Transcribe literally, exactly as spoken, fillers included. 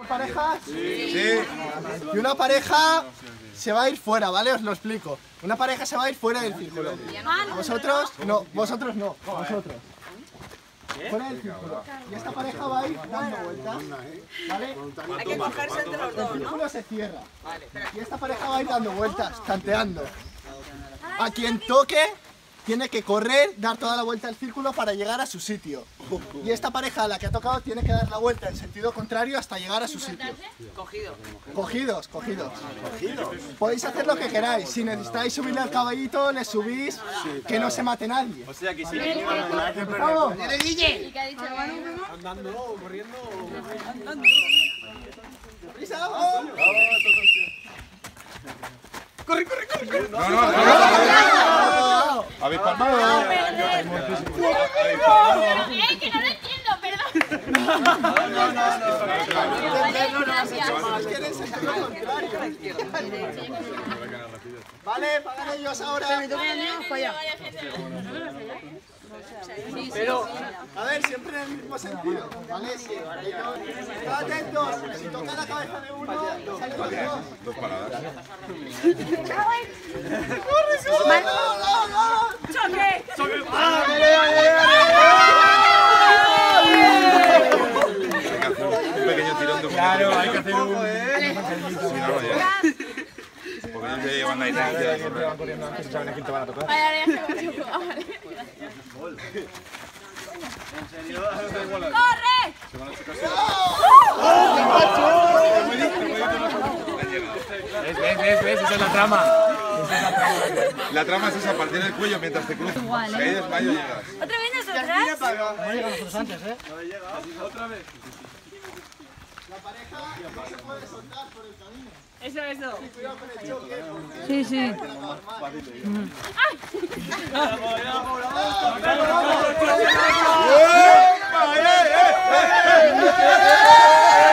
parejas? Sí. Sí. Y una pareja se va a ir fuera, ¿vale? Os lo explico. Una pareja se va a ir fuera del círculo. ¿Vosotros? No, vosotros no, vosotros. Fuera del círculo. Y esta pareja va a ir dando vueltas, ¿vale? Hay que cogerse entre los El dos, ¿no? círculo se cierra. Y esta pareja va a ir dando vueltas, tanteando. A quien toque, tiene que correr, dar toda la vuelta al círculo para llegar a su sitio. Y esta pareja a la que ha tocado tiene que dar la vuelta en sentido contrario hasta llegar a su sitio. Cogido. Cogidos, cogidos. Podéis hacer lo que queráis. Si necesitáis subirle al caballito, le subís, que no se mate nadie. O sea que si ¡Vamos! ¿Y qué ha dicho? andando, corriendo. ¡Prisa, vamos! Corre, corre, corre, corre. No, no, no. Habéis palmado. ¡Eh, que no lo entiendo, perdón! No, no, no, no. Es que eres en sentido contrario. Vale, pagan ellos ahora. Pero, a ver, siempre en el mismo sentido, ¿vale? Sí, estad atentos, si toca la cabeza de uno, salen los dos. Dos paradas. ¡Corre, corre! ¡No, no, no! ¡Choque! ¡Ah, Hay que hacer un pequeño tirón de un Claro, hay que hacer un... Si no, no llega. Porque ellos ya llevan la inercia de correr. Vaya, ya se me ha vale. ¡Corre! ¿Ves, ves, ves, ves? Esa es la trama. La trama es esa, partir el cuello mientras te cruzas. Si ahí desmayo llegas. ¿Otra vez nosotras? No llega nosotros antes, ¿eh? Otra vez. La pareja no se puede soltar por el camino. Eso, eso. Cuidado con el choque. Sí, sí. ¡Eh! ¡Eh! ¡Eh! ¡Eh!